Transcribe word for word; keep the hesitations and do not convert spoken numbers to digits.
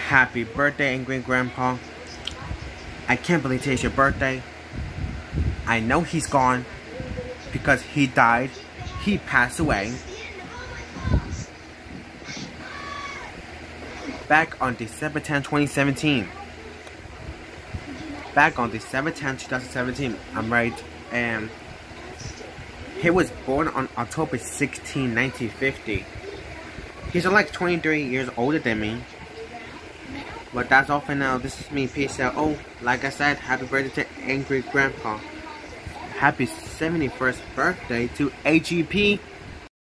Happy birthday, Angry Grandpa. I can't believe today's your birthday. I know he's gone because he died. He passed away. Back on December tenth, twenty seventeen. Back on December tenth, twenty seventeen. I'm right. And he was born on October sixteenth, nineteen fifty. He's like twenty-three years older than me. But that's all for now. This is me. Peace out. Oh, like I said, happy birthday to Angry Grandpa. Happy seventy-first birthday to A G P.